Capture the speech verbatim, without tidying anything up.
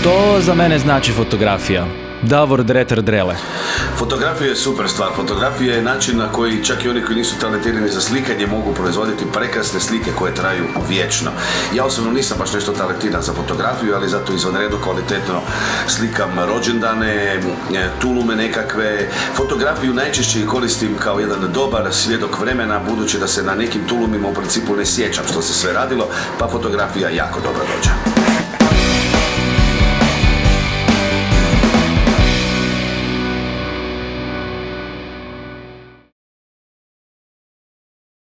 Što za mene znači fotografija? Davor Dreter Drele. Fotografija je super stvar. Fotografija je način na koji čak i oni koji nisu talentirani za slikanje mogu proizvoditi prekrasne slike koje traju vječno. Ja osobno nisam baš nešto talentiran za fotografiju, ali zato izvanredno kvalitetno slikam rođendane, tulume nekakve. Fotografiju najčešće koristim kao jedan dobar svjedok vremena, budući da se na nekim tulumima u principu ne sjećam što se sve radilo, pa fotografija jako dobro dođe.